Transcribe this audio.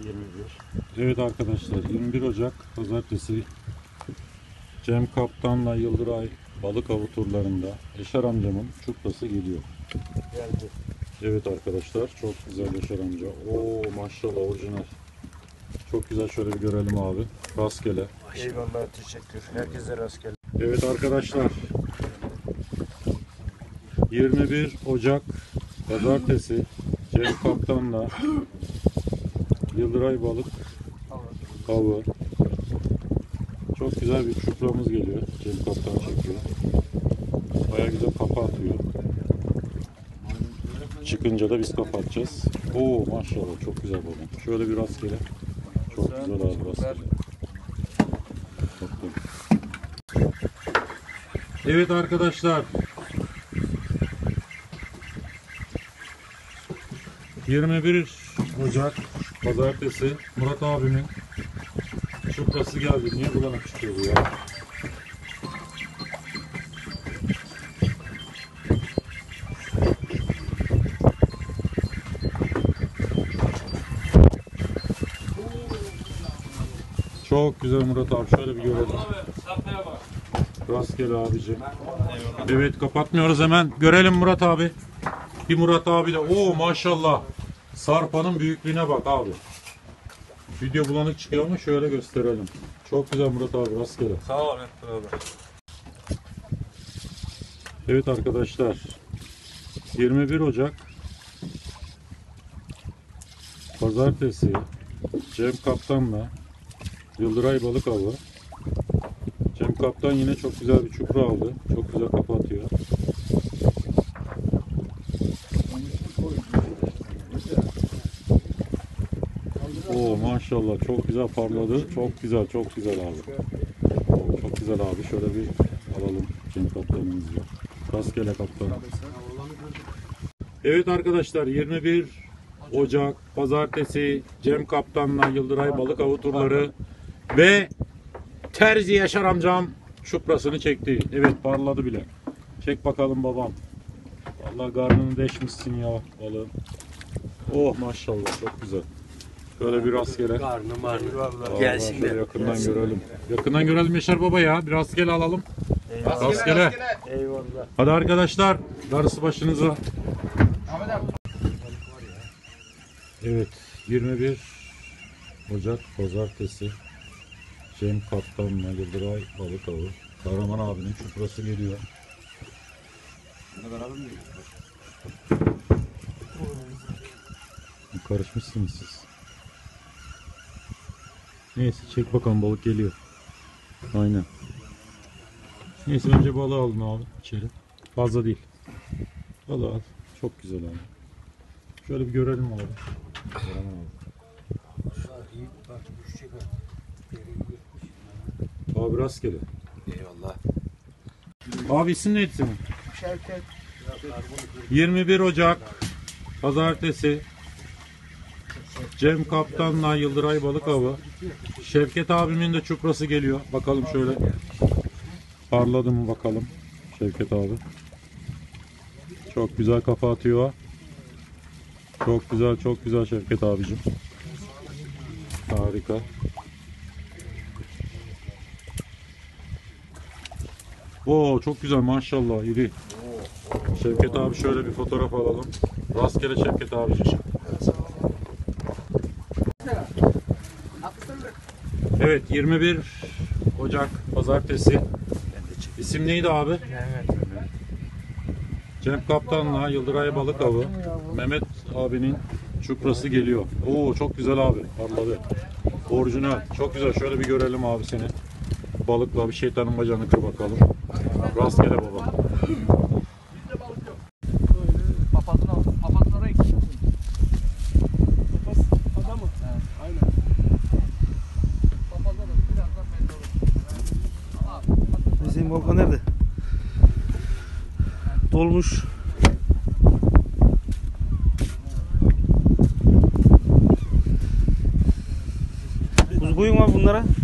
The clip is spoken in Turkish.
Evet arkadaşlar, 21 Ocak Pazartesi Cem Kaptan'la Yıldıray balık avı turlarında Yaşar amcamın çuprası geliyor. Geldi. Evet arkadaşlar, çok güzel Yaşar amca. Oo maşallah, orijinal. Çok güzel, şöyle bir görelim abi. Rastgele. Eyvallah, teşekkür. Herkese rastgele. Evet arkadaşlar, 21 Ocak Pazartesi Cem Kaptan'la Yıldıray balık avı. Çok güzel bir çupramız geliyor. Cem Kaptan çekiyor. Baya güzel kafa atıyor. Çıkınca da biz kapatacağız. Oo maşallah, çok güzel balık. Şöyle bir rastgele. Çok güzel abi, rastgele. Evet arkadaşlar, 21 Ocak Pazartesi Murat abimin çuprası geldi. Niye bulanık çıkıyor bu ya? Çok güzel Murat abi, şöyle bir görelim. Rastgele abicim. Evet, kapatmıyoruz, hemen görelim Murat abi. Bir Murat abi de o maşallah, sarpanın büyüklüğüne bak abi. Video bulanık çıkıyor ama şöyle gösterelim. Çok güzel Murat abi, rastgele. Sağ ol abi. Evet arkadaşlar, 21 Ocak Pazartesi Cem Kaptan'la Yıldıray balık avı. Cem Kaptan yine çok güzel bir çupra aldı. Çok güzel kafa atıyor. Oo maşallah, çok güzel parladı. Çok güzel, çok güzel abi. Oo, çok güzel abi. Şöyle bir alalım Cem Kaptan'ımızı. Rastgele kaptan. Evet arkadaşlar, 21 Ocak Pazartesi Cem Kaptan'la Yıldıray balık avı turları ve Terzi Yaşar amcam çuprasını çekti. Evet, parladı bile. Çek bakalım babam. Vallahi karnını deşmişsin ya balığın. Oh maşallah, çok güzel. Şöyle bir rastgele. Gelsin Şöyle de. yakından görelim. Yakından görelim Yaşar baba ya. Bir rastgele alalım. Rastgele. Eyvallah. Hadi arkadaşlar, darısı başınıza. Evet, 21 Ocak Pazartesi Cem Kaptan'la Yıldıray balık avı. Kahraman abinin çuprası geliyor. Karışmışsınız siz. Neyse, çek bakalım, balık geliyor. Aynen. Neyse, önce balığı alın abi içeri. Fazla değil. Balığı al. Çok güzel abi. Şöyle bir görelim abi. Abi rastgele. Eyvallah. Abi isim neydi senin? Şevket. 21 Ocak Pazartesi Cem Kaptan'la Yıldıray balık avı. Şevket abimin de çuprası geliyor. Bakalım şöyle. Parladı mı bakalım Şevket abi. Çok güzel kafa atıyor. Çok güzel, çok güzel Şevket abicim. Harika. Oo çok güzel maşallah, iri. Şevket abi, şöyle bir fotoğraf alalım. Rastgele Şevket abicim. Evet, 21 Ocak Pazartesi. İsim neydi abi? Evet. Cem Kaptan'la Yıldıray balık avı. Mehmet abinin çuprası geliyor. Oo çok güzel abi, parladı. Orijinal. Çok güzel. Şöyle bir görelim abi seni. Balıkla bir şeytanın bacağını kır bakalım. Rastgele baba. Papazını aldım. Papazın oraya gitti. Papaz adamı. Aynen. Papaz adam. Birazdan belli olur. Bizim Volkan nerede? Dolmuş. Kuzu koyun mu bunlara?